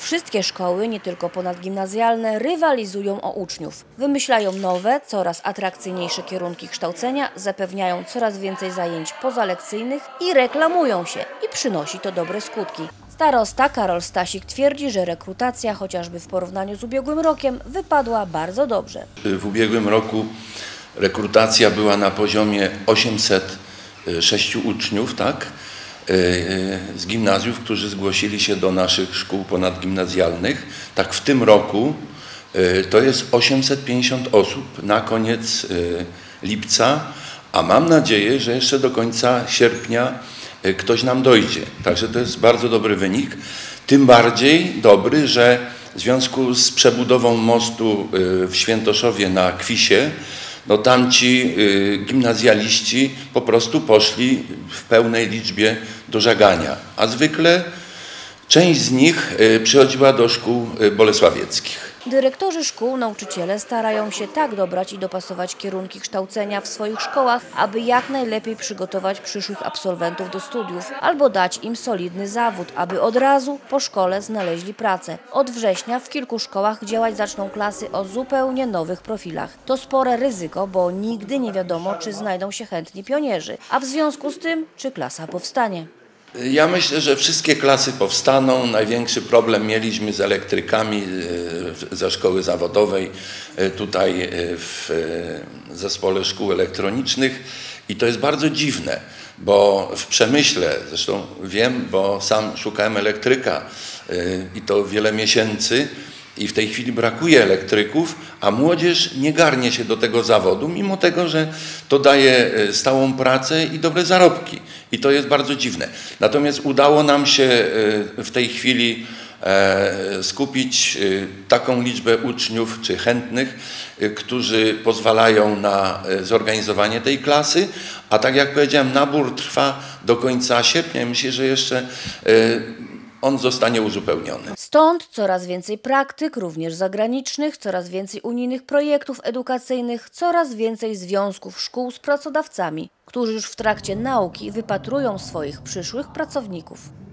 Wszystkie szkoły, nie tylko ponadgimnazjalne, rywalizują o uczniów. Wymyślają nowe, coraz atrakcyjniejsze kierunki kształcenia, zapewniają coraz więcej zajęć pozalekcyjnych i reklamują się. I przynosi to dobre skutki. Starosta Karol Stasik twierdzi, że rekrutacja, chociażby w porównaniu z ubiegłym rokiem, wypadła bardzo dobrze. W ubiegłym roku rekrutacja była na poziomie 806 uczniów, tak? Z gimnazjów, którzy zgłosili się do naszych szkół ponadgimnazjalnych. Tak w tym roku to jest 850 osób na koniec lipca, a mam nadzieję, że jeszcze do końca sierpnia ktoś nam dojdzie. Także to jest bardzo dobry wynik. Tym bardziej dobry, że w związku z przebudową mostu w Świętoszowie na Kwisie, no tamci gimnazjaliści po prostu poszli w pełnej liczbie do żagania, a zwykle część z nich przychodziła do szkół bolesławieckich. Dyrektorzy szkół, nauczyciele starają się tak dobrać i dopasować kierunki kształcenia w swoich szkołach, aby jak najlepiej przygotować przyszłych absolwentów do studiów albo dać im solidny zawód, aby od razu po szkole znaleźli pracę. Od września w kilku szkołach działać zaczną klasy o zupełnie nowych profilach. To spore ryzyko, bo nigdy nie wiadomo, czy znajdą się chętni pionierzy, a w związku z tym, czy klasa powstanie. Ja myślę, że wszystkie klasy powstaną. Największy problem mieliśmy z elektrykami ze szkoły zawodowej, tutaj w zespole szkół elektronicznych i to jest bardzo dziwne, bo w Przemyśle, zresztą wiem, bo sam szukałem elektryka i to wiele miesięcy, i w tej chwili brakuje elektryków, a młodzież nie garnie się do tego zawodu, mimo tego, że to daje stałą pracę i dobre zarobki. I to jest bardzo dziwne. Natomiast udało nam się w tej chwili skupić taką liczbę uczniów czy chętnych, którzy pozwalają na zorganizowanie tej klasy, a tak jak powiedziałem, nabór trwa do końca sierpnia. Myślę, że jeszcze on zostanie uzupełniony. Stąd coraz więcej praktyk, również zagranicznych, coraz więcej unijnych projektów edukacyjnych, coraz więcej związków szkół z pracodawcami, którzy już w trakcie nauki wypatrują swoich przyszłych pracowników.